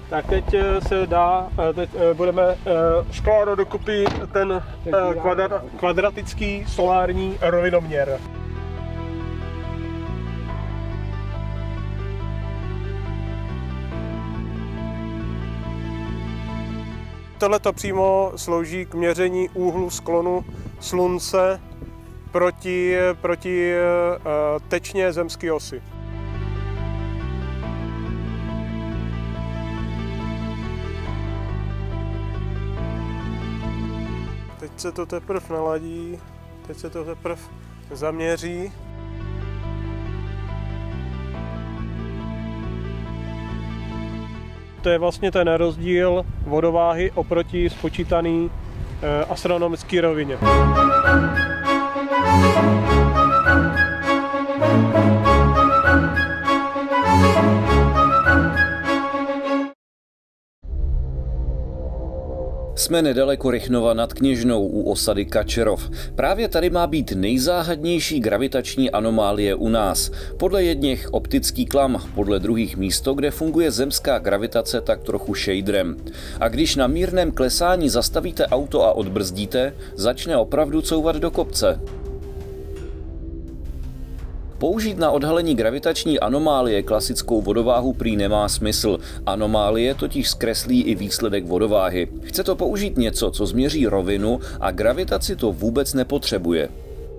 Tak teď teď budeme skládat dokupy ten kvadratický solární rovinoměr. Tohleto přímo slouží k měření úhlu sklonu Slunce proti tečně zemské osy. Teď se to teprve naladí, teď se to teprve zaměří. To je vlastně ten rozdíl vodováhy oproti spočítané astronomické rovině. Jsme nedaleko Rychnova nad Kněžnou u osady Kačerov. Právě tady má být nejzáhadnější gravitační anomálie u nás. Podle jedněch optický klam, podle druhých místo, kde funguje zemská gravitace tak trochu šejdrem. A když na mírném klesání zastavíte auto a odbrzdíte, začne opravdu couvat do kopce. Použít na odhalení gravitační anomálie klasickou vodováhu prý nemá smysl. Anomálie totiž zkreslí i výsledek vodováhy. Chce to použít něco, co změří rovinu a gravitaci to vůbec nepotřebuje.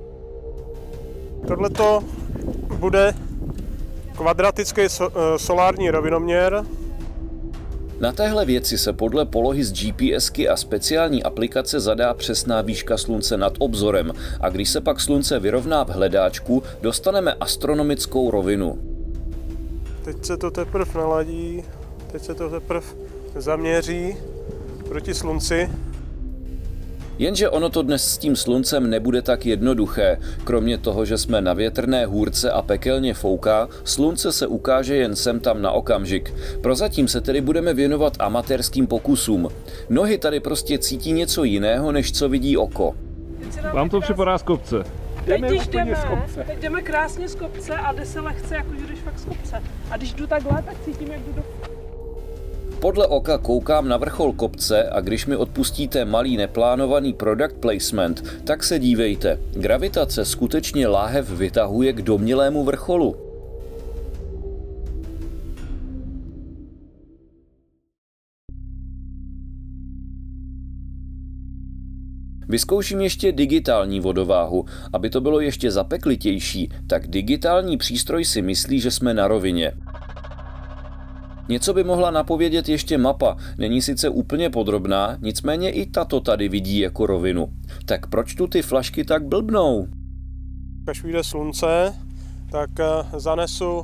Tohleto bude kvadratický solární rovinoměr. Na téhle věci se podle polohy z GPSky a speciální aplikace zadá přesná výška Slunce nad obzorem a když se pak Slunce vyrovná v hledáčku, dostaneme astronomickou rovinu. Teď se to teprve naladí, teď se to teprve zaměří proti Slunci. Jenže ono to dnes s tím Sluncem nebude tak jednoduché. Kromě toho, že jsme na větrné hůrce a pekelně fouká, Slunce se ukáže jen sem tam na okamžik. Prozatím se tedy budeme věnovat amatérským pokusům. Nohy tady prostě cítí něco jiného, než co vidí oko. Vám to připadá z kopce? Teď jdeme krásně z kopce a jde se lehce, jakože jdeš fakt z kopce. A když jdu takhle, tak cítím, jak jdu do... Podle oka koukám na vrchol kopce a když mi odpustíte malý neplánovaný product placement, tak se dívejte. Gravitace skutečně láhev vytahuje k domnělému vrcholu. Vyzkouším ještě digitální vodováhu. Aby to bylo ještě zapeklitější, tak digitální přístroj si myslí, že jsme na rovině. Něco by mohla napovědět ještě mapa, není sice úplně podrobná, nicméně i tato tady vidí jako rovinu. Tak proč tu ty flašky tak blbnou? Až vyjde Slunce, tak zanesu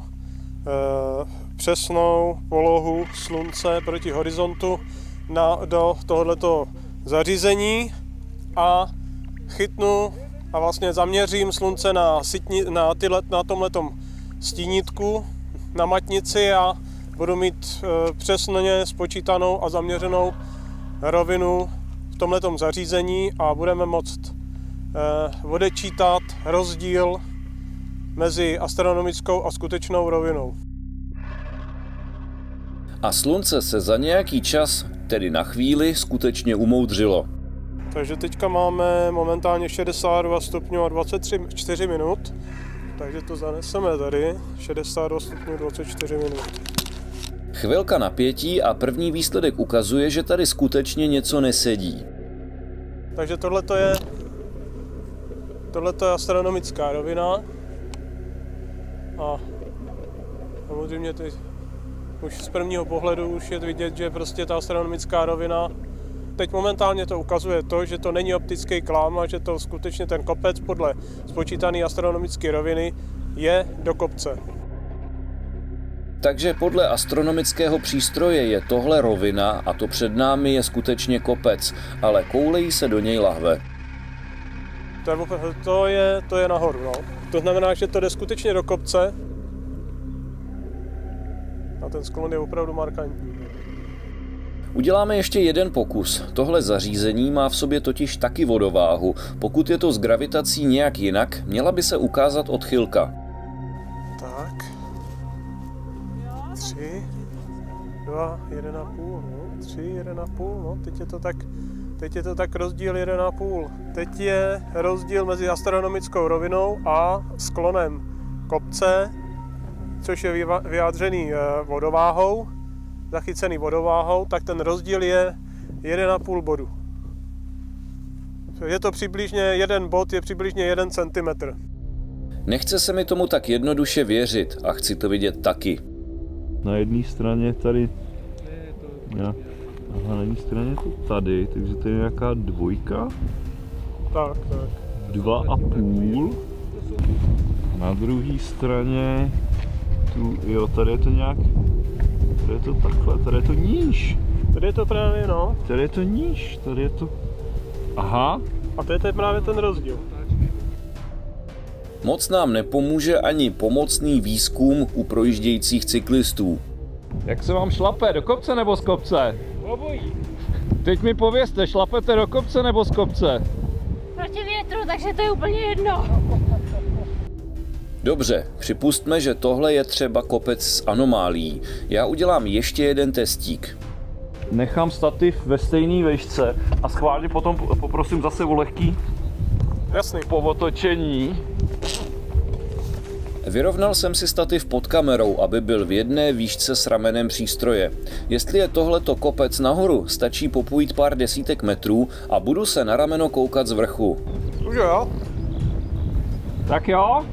přesnou polohu Slunce proti horizontu do tohoto zařízení a chytnu a vlastně zaměřím Slunce na tomhletom stínítku, na matnici a budu mít přesně spočítanou a zaměřenou rovinu v tomhletom zařízení a budeme moct odečítat rozdíl mezi astronomickou a skutečnou rovinou. A Slunce se za nějaký čas, tedy na chvíli, skutečně umoudřilo. Takže teďka máme momentálně 62 stupňů a 24 minut, takže to zaneseme tady, 62 stupňů 24 minut. Chvilka napětí a první výsledek ukazuje, že tady skutečně něco nesedí. Takže tohleto je astronomická rovina a samozřejmě teď už z prvního pohledu už je vidět, že prostě ta astronomická rovina, teď momentálně to ukazuje to, že to není optický klam a že to skutečně ten kopec podle spočítané astronomické roviny je do kopce. Takže podle astronomického přístroje je tohle rovina a to před námi je kopec, ale koulejí se do něj lahve. To je nahoru, no. To znamená, že to jde skutečně do kopce a ten sklon je opravdu markantní. Uděláme ještě jeden pokus. Tohle zařízení má v sobě totiž taky vodováhu. Pokud je to s gravitací nějak jinak, měla by se ukázat odchylka. Tak. 3, 2, 2, 1,5, no, 3, 1,5, no, teď je to tak rozdíl 1,5. Teď je rozdíl mezi astronomickou rovinou a sklonem kopce, což je vyjádřený vodováhou, zachycený vodováhou, tak ten rozdíl je 1,5 bodu. Je to přibližně, jeden bod je přibližně 1 centimetr. Nechce se mi tomu tak jednoduše věřit a chci to vidět taky. Na jedné straně tady... Aha, na jedné straně je to tady, takže to je nějaká dvojka. Tak. 2,5. Na druhé straně... Tu, jo, tady je to nějak... Tady je to takhle, tady je to níž. Tady je to právě, no. Tady je to níž, tady je to... Aha. A to je právě ten rozdíl. Moc nám nepomůže ani pomocný výzkum u projíždějících cyklistů. Jak se vám šlape, do kopce nebo z kopce? Obojí. Teď mi povězte, šlapete do kopce nebo z kopce? Proti větru, takže to je úplně jedno. Dobře, připustme, že tohle je třeba kopec s anomálií. Já udělám ještě jeden testík. Nechám stativ ve stejné výšce a schválně potom poprosím zase o lehký povotočení. Vyrovnal jsem si stativ pod kamerou, aby byl v jedné výšce s ramenem přístroje. Jestli je tohleto kopec nahoru, stačí popojit pár desítek metrů a budu se na rameno koukat z vrchu. Už jo? Tak jo?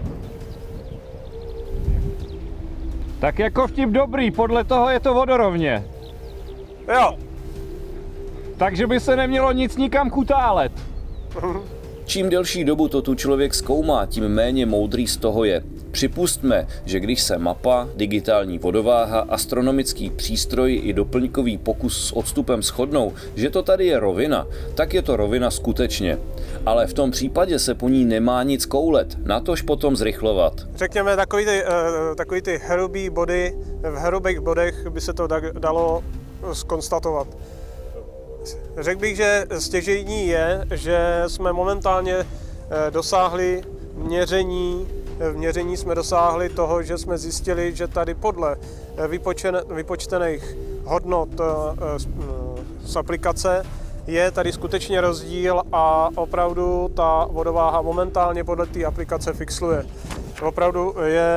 Tak jako vtip dobrý, podle toho je to vodorovně. Jo. Takže by se nemělo nic nikam kutálet. Čím delší dobu to tu člověk zkoumá, tím méně moudrý z toho je. Připustme, že když se mapa, digitální vodováha, astronomický přístroj i doplňkový pokus s odstupem shodnou, že to tady je rovina, tak je to rovina skutečně. Ale v tom případě se po ní nemá nic koulet, natož potom zrychlovat. Řekněme, takový ty hrubý body, v hrubých bodech by se to dalo zkonstatovat. Řekl bych, že stěžejní je, že jsme momentálně dosáhli v měření jsme dosáhli toho, že jsme zjistili, že tady podle vypočtených hodnot z aplikace je tady skutečně rozdíl a opravdu ta vodováha momentálně podle té aplikace fixluje. Opravdu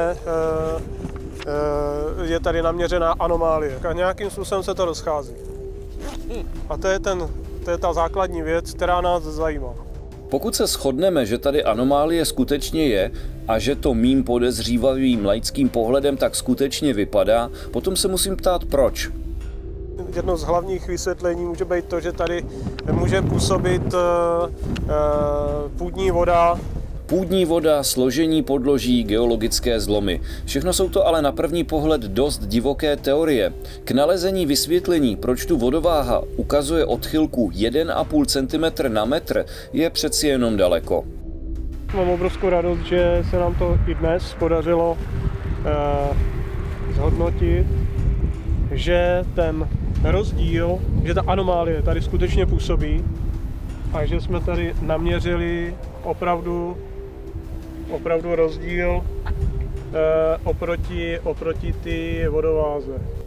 je tady naměřená anomálie a nějakým způsobem se to rozchází. A to je ta základní věc, která nás zajímá. Pokud se shodneme, že tady anomálie skutečně je a že to mým podezřívavým laickým pohledem tak skutečně vypadá, potom se musím ptát proč. Jedno z hlavních vysvětlení může být to, že tady může působit půdní voda. Půdní voda, složení podloží, geologické zlomy. Všechno jsou to ale na první pohled dost divoké teorie. K nalezení vysvětlení, proč tu vodováha ukazuje odchylku 1,5 cm na metr, je přeci jenom daleko. Mám obrovskou radost, že se nám to i dnes podařilo zhodnotit, že ten rozdíl, že ta anomálie tady skutečně působí a že jsme tady naměřili opravdu rozdíl oproti té vodováze.